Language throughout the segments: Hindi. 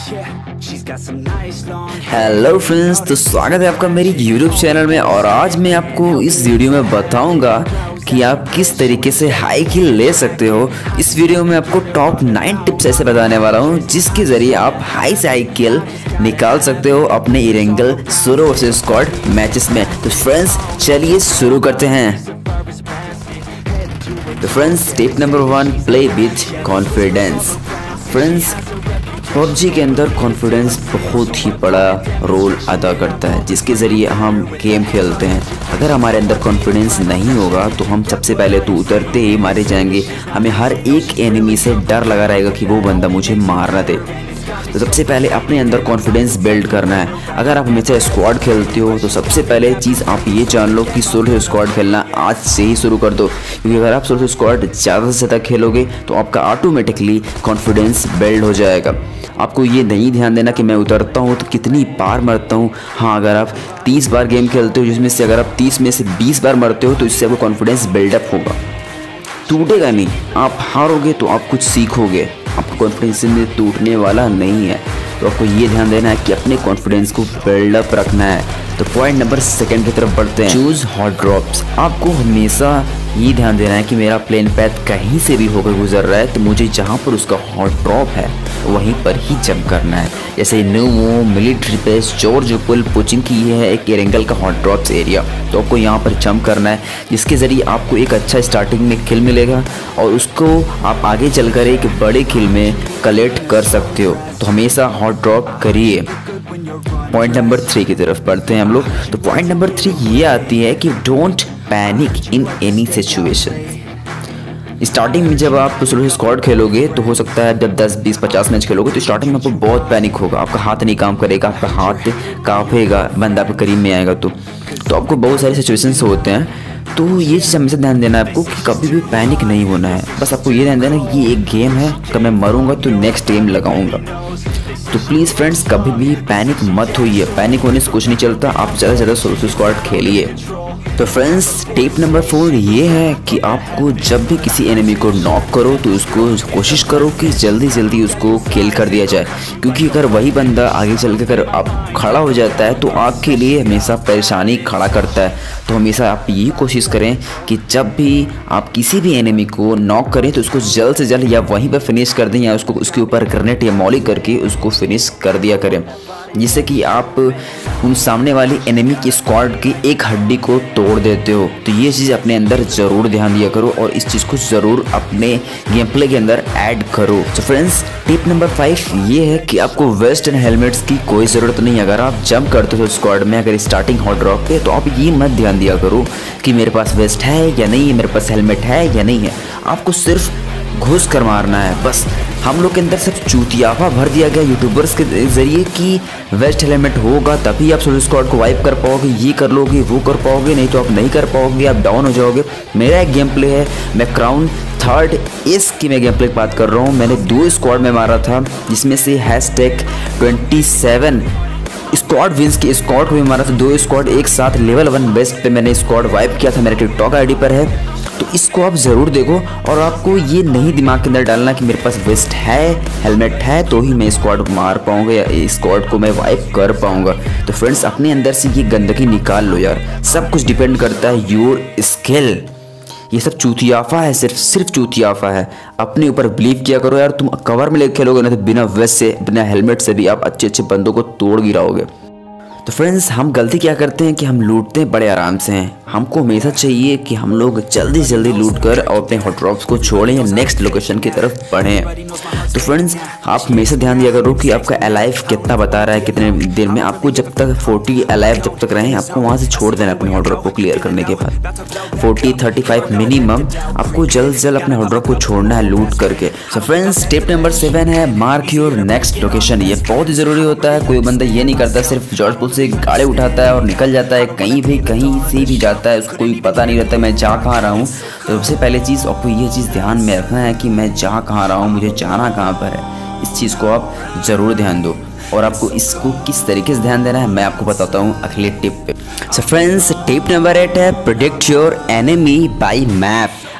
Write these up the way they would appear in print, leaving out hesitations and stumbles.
हेलो फ्रेंड्स, तो स्वागत है आपका मेरी YouTube चैनल में। और आज मैं आपको इस वीडियो में बताऊंगा कि आप किस तरीके से हाई किल ले सकते हो। इस वीडियो में आपको टॉप 9 टिप्स ऐसे बताने वाला हूं जिसके ज़रिए आप हाई से हाई किल निकाल सकते हो अपने Erangel solo versus squad matches में। तो फ्रेंड्स चलिए शुरू करते हैं। तो friends tip number 1, play with confidence. Friends PUBG के अंदर कॉन्फिडेंस बहुत ही बड़ा रोल अदा करता है जिसके ज़रिए हम गेम खेलते हैं। अगर हमारे अंदर कॉन्फिडेंस नहीं होगा तो हम सबसे पहले तो उतरते ही मारे जाएंगे। हमें हर एक एनिमी से डर लगा रहेगा कि वो बंदा मुझे मार ना दे। तो सबसे पहले अपने अंदर कॉन्फिडेंस बिल्ड करना है। अगर आप हमेशा स्क्वाड खेलते हो तो सबसे पहले चीज़ आप ये जान लो कि सोलो स्क्वाड खेलना आज से ही शुरू कर दो, क्योंकि अगर आप सोलो स्क्वाड ज़्यादा से ज़्यादा खेलोगे तो आपका ऑटोमेटिकली कॉन्फिडेंस बिल्ड हो जाएगा। आपको ये नहीं ध्यान देना कि मैं उतरता हूँ तो कितनी बार मरता हूँ। हाँ, अगर आप 30 बार गेम खेलते हो जिसमें से अगर आप 30 में से 20 बार मरते हो तो इससे आपको कॉन्फिडेंस बिल्डअप होगा, टूटेगा नहीं। आप हारोगे तो आप कुछ सीखोगे, आपका कॉन्फिडेंस में टूटने वाला नहीं है। तो आपको ये ध्यान देना है कि अपने कॉन्फिडेंस को बिल्डअप रखना है। तो पॉइंट नंबर 2 की तरफ बढ़ते हैं। Choose hot drops. आपको हमेशा ये ध्यान देना है कि मेरा प्लेन पैथ कहीं से भी होकर गुजर रहा है तो मुझे जहाँ पर उसका हॉट ड्रॉप है वहीं पर ही जंप करना है। जैसे Novo, military base, Georgopol, Pochinki की ये है एक एरंगल का हॉट ड्रॉप्स एरिया। तो आपको यहाँ पर जंप करना है जिसके ज़रिए आपको एक अच्छा स्टार्टिंग में किल मिलेगा और उसको आप आगे चलकर एक बड़े किल में कलेक्ट कर सकते हो। तो हमेशा हॉट ड्रॉप करिए। पॉइंट नंबर 3 की तरफ बढ़ते हैं हम लोग। तो पॉइंट नंबर 3 ये आती है कि don't panic in any situation. Starting में जब आप सोलो स्क्वाड खेलोगे तो हो सकता है जब 10, 20, 50 मैच खेलोगे तो स्टार्टिंग में आपको बहुत पैनिक होगा, आपका हाथ नहीं काम करेगा, आपका हाथ कांपेगा, बंदा आपके करीब में आएगा तो आपको बहुत सारे सिचुएशंस होते हैं। तो ये चीज़ हमेशा ध्यान देना है आपको कि कभी भी पैनिक नहीं होना है। बस आपको ये ध्यान देना है कि ये एक गेम है, कब मैं मरूंगा तो नेक्स्ट गेम लगाऊंगा। तो प्लीज़ फ्रेंड्स कभी भी पैनिक मत होइए। पैनिक होने से कुछ नहीं चलता। आप ज़्यादा से ज़्यादा सोलो स्क्वाड खेलिए। तो फ्रेंड्स टिप नंबर 4 ये है कि आपको जब भी किसी एनिमी को नॉक करो तो उसको कोशिश करो कि जल्दी जल्दी उसको किल कर दिया जाए, क्योंकि अगर वही बंदा आगे चल के अगर आप खड़ा हो जाता है तो आपके लिए हमेशा परेशानी खड़ा करता है। तो हमेशा आप यही कोशिश करें कि जब भी आप किसी भी एनिमी को नॉक करें तो उसको जल्द से जल्द या वहीं पर फिनिश कर दें या उसको उसके ऊपर ग्रेनेड या मॉली करके उसको फिनिश कर दिया करें, जिससे कि आप उन सामने वाली एनिमी की स्क्वाड की एक हड्डी को तोड़ देते हो। तो ये चीज़ अपने अंदर ज़रूर ध्यान दिया करो और इस चीज़ को ज़रूर अपने गेम प्ले के अंदर ऐड करो। तो फ्रेंड्स टिप नंबर 5 ये है कि आपको वेस्ट एंड हेलमेट्स की कोई ज़रूरत नहीं। अगर आप जंप करते हो स्क्वाड में अगर स्टार्टिंग हॉट ड्रॉप पे तो आप ये मत ध्यान दिया करो कि मेरे पास वेस्ट है या नहीं है, मेरे पास हेलमेट है या नहीं है। आपको सिर्फ घुस कर मारना है। बस हम लोग के अंदर सिर्फ चूतियाफा भर दिया गया यूट्यूबर्स के ज़रिए कि वेस्ट हेलमेट होगा तभी आप सोलो स्क्वाड को वाइप कर पाओगे, ये कर लोगे, वो कर पाओगे, नहीं तो आप नहीं कर पाओगे, आप डाउन हो जाओगे। मेरा एक गेम प्ले है, मैं क्राउन 3rd की मैं गेम प्ले की बात कर रहा हूँ। मैंने 2 स्क्वाड में मारा था जिसमें से #27 स्क्वाड विंस की स्क्वाड को भी मारा था। 2 स्क्वाड एक साथ लेवल 1 बेस्ट पे मैंने स्क्वाड वाइप किया था। मेरे टिकटॉक आईडी पर है तो इसको आप ज़रूर देखो। और आपको ये नहीं दिमाग के अंदर डालना कि मेरे पास वेस्ट है, हेलमेट है तो ही मैं स्क्वाड को मार पाऊंगा या स्क्वाड को मैं वाइप कर पाऊंगा। तो फ्रेंड्स अपने अंदर से ये गंदगी निकाल लो यार। सब कुछ डिपेंड करता है योर स्किल। ये सब चूतियाफा है, सिर्फ चूतियाफा है। अपने ऊपर बिलीव किया करो यार। तुम कवर में लेके खेलोगे ना तो बिना वेस्ट से, बिना हेलमेट से भी आप अच्छे अच्छे बंदों को तोड़ गिराओगे। तो फ्रेंड्स हम गलती क्या करते हैं कि हम लूटते हैं बड़े आराम से हैं। हमको हमेशा चाहिए कि हम लोग जल्दी से जल्दी लूट कर और अपने हॉट ड्रॉप्स को छोड़ें या नेक्स्ट लोकेशन की तरफ बढ़ें। तो फ्रेंड्स आप हमेशा ध्यान दिया करो कि आपका अलाइव कितना बता रहा है, कितने दिन में। आपको जब तक 40 अलाइव जब तक रहें आपको वहाँ से छोड़ देना अपने हॉट ड्रॉप को क्लियर करने के बाद। 40-35 मिनिमम आपको जल्द से जल्द अपने हॉट ड्रॉप को छोड़ना है लूट करके। तो फ्रेंड्स टिप नंबर 7 है मार्क योर नेक्स्ट लोकेशन। ये बहुत ही ज़रूरी होता है। कोई बंदा ये नहीं करता सिर्फ जॉर्ज पुल से गाड़ी उठाता है और निकल जाता है, कहीं से भी जाता है, उसको कोई पता नहीं रहता मैं जा कहाँ रहा हूँ। तो सबसे पहले चीज़ आपको ये चीज़ ध्यान में रखना है कि मैं जा कहाँ रहा हूँ, मुझे जाना कहाँ पर है। इस चीज़ को आप ज़रूर ध्यान दो। और आपको इसको किस तरीके से ध्यान देना है मैं आपको बताता हूँ अगले टिप पे। सो फ्रेंड्स टिप नंबर 8 है predict your enemy by map.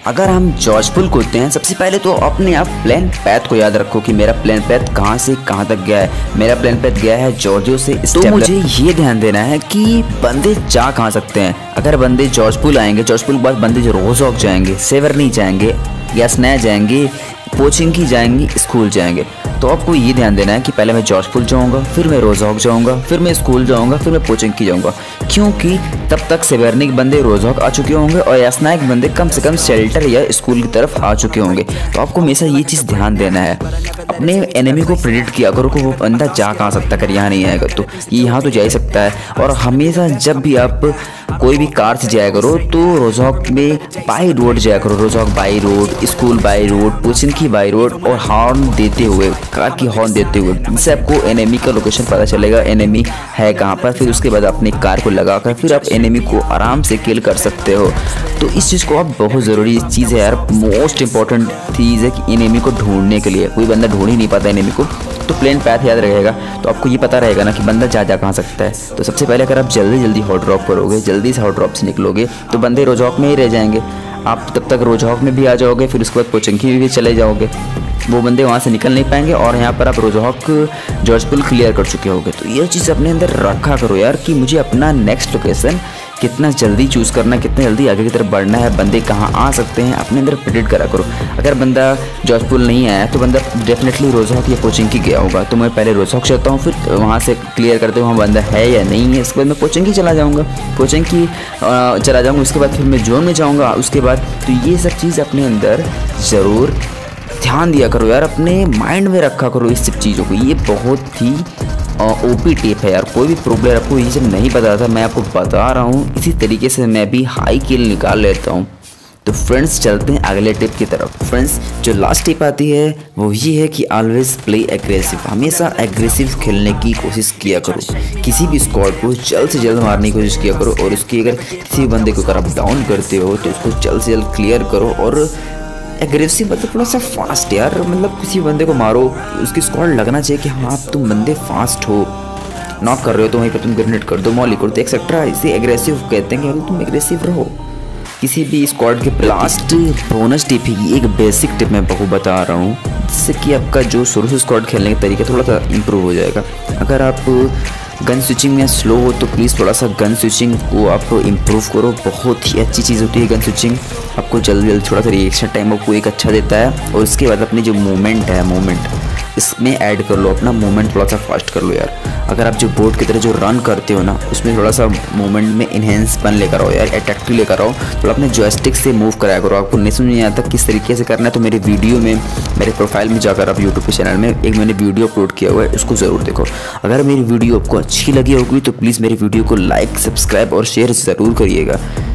अगर हम जॉर्ज पुल कूदते हैं, सबसे पहले तो अपने आप प्लेन पैथ को याद रखो कि मेरा प्लेन पैथ कहाँ से कहाँ तक गया है। मेरा प्लेन पैथ गया है जॉर्जियो से। तो मुझे ये ध्यान देना है कि बंदे जा कहाँ सकते हैं। अगर बंदे जॉर्ज पुल आएंगे, जॉर्ज पुल के बाद बंदे जो रोजॉक जाएंगे, सेवरनी जाएंगे, यासना जाएंगे, पोचिंकी जाएंगे, स्कूल जाएंगे। तो आपको ये ध्यान देना है कि पहले मैं जॉर्ज पुल जाऊँगा, फिर मैं रोजॉक जाऊँगा, फिर मैं स्कूल जाऊँगा, फिर मैं पोचिंकी जाऊँगा, क्योंकि तब तक सेवरनी के बंदे रोजॉक आ चुके होंगे और यासना के बंदे कम से कम शेल्टर या स्कूल की तरफ आ चुके होंगे। तो आपको हमेशा ये चीज़ ध्यान देना है। अपने एनिमी को प्रेडिक्ट किया करो कि वो बंदा जा कहाँ सकता है। अगर यहाँ नहीं आएगा तो ये यहाँ तो जा ही सकता है। और हमेशा जब भी आप कोई भी कार से जाया करो तो रोजॉक में बाई रोड जाया करो। Rozhok by road, school by road, Pochinki by road, और हॉर्न देते हुए, कार की हॉर्न देते हुए, इससे आपको एनिमी का लोकेशन पता चलेगा, एनिमी है कहाँ पर। फिर उसके बाद अपनी कार को लगाकर फिर आप एनिमी को आराम से किल कर सकते हो। तो इस चीज़ को आप बहुत ज़रूरी चीज़ है यार, मोस्ट इंपॉर्टेंट चीज़ है कि एनिमी को ढूंढने के लिए। कोई बंदा ढूंढ ही नहीं पाता एनिमी को, तो प्लेन पैथ याद रहेगा। तो आपको ये पता रहेगा ना कि बंदा जा कहाँ सकता है। तो सबसे पहले अगर आप जल्दी हॉट ड्रॉप करोगे, जल्दी से हॉट ड्रॉप से निकलोगे, तो बंदे रोजॉक में ही रह जाएंगे। आप तब तक रोजॉक में भी आ जाओगे, फिर उसके बाद पोचिंकी में भी चले जाओगे, वो बंदे वहाँ से निकल नहीं पाएंगे। और यहाँ पर आप रोजॉक जॉर्ज पुल क्लियर कर चुके होगे। तो ये चीज़ अपने अंदर रखा करो यार कि मुझे अपना नेक्स्ट लोकेशन कितना जल्दी चूज़ करना है, कितना जल्दी आगे की तरफ बढ़ना है, बंदे कहाँ आ सकते हैं, अपने अंदर प्रेडिक्ट करा करो। अगर बंदा जॉर्ज पुल नहीं आया तो बंदा डेफिनेटली रोजॉक या पोचिंकी गया होगा। तो मैं पहले रोजॉक जाता हूँ, फिर वहाँ से क्लियर करते हुए वहाँ बंदा है या नहीं है। इसके बाद मैं पोचिंकी चला जाऊँगा, पोचिंकी चला जाऊँगा, उसके बाद फिर मैं जोन में जाऊँगा उसके बाद। तो ये सब चीज़ अपने अंदर ज़रूर ध्यान दिया करो यार, अपने माइंड में रखा करो इस सब चीज़ों को। ये बहुत ही ओपी टिप है यार। कोई भी प्रो प्लेयर आपको ये सब नहीं पता था, मैं आपको बता रहा हूँ। इसी तरीके से मैं भी हाई किल निकाल लेता हूँ। तो फ्रेंड्स चलते हैं अगले टिप की तरफ। फ्रेंड्स जो लास्ट टिप आती है वो ये है कि ऑलवेज प्ले एग्रेसिव। हमेशा एग्रेसिव खेलने की कोशिश किया करो। किसी भी स्क्वाड को जल्द से जल्द मारने की कोशिश किया करो, और उसकी अगर किसी बंदे को अगर आप डाउन करते हो तो उसको जल्द से जल्द क्लियर करो। और एग्रेसिव मतलब थोड़ा सा फास्ट यार, मतलब किसी बंदे को मारो, उसकी स्क्वाड लगना चाहिए कि हाँ तुम बंदे फास्ट हो, नॉक कर रहे हो तो वहीं पर तुम ग्रेनेड कर दो, मॉली कर दो, एक्सेट्रा। इसे एग्रेसिव कहते हैं कि तुम एग्रेसिव रहो किसी भी स्क्वाड के। लास्ट बोनस टिप है, एक बेसिक टिप मैं बहुत बता रहा हूँ, जिससे कि आपका जो शुरू से स्क्वाड खेलने का तरीका थोड़ा सा इम्प्रूव हो जाएगा। अगर आप गन स्विचिंग में स्लो हो तो प्लीज़ थोड़ा सा गन स्विचिंग को आप इम्प्रूव करो। बहुत ही अच्छी चीज़ होती है गन स्विचिंग, आपको जल्दी थोड़ा सा रिएक्शन टाइम आपको एक अच्छा देता है। और उसके बाद अपनी जो मूवमेंट है, मूवमेंट इसमें ऐड कर लो, अपना मूवमेंट थोड़ा सा फास्ट कर लो यार। अगर आप जो बोट की तरह जो रन करते हो ना, उसमें थोड़ा सा मूवमेंट में इन्हेंसपन लेकर आओ यार, अट्रैक्टिव लेकर आओ। तो अपने जॉयस्टिक से मूव कराया करो। आपको नहीं समझ नहीं आता किस तरीके से करना है तो मेरे वीडियो में, मेरे प्रोफाइल में जाकर आप यूट्यूब के चैनल में एक मैंने वीडियो अपलोड किया हुआ है, उसको ज़रूर देखो। अगर मेरी वीडियो आपको अच्छी लगी होगी तो प्लीज़ मेरी वीडियो को लाइक, सब्सक्राइब और शेयर ज़रूर करिएगा।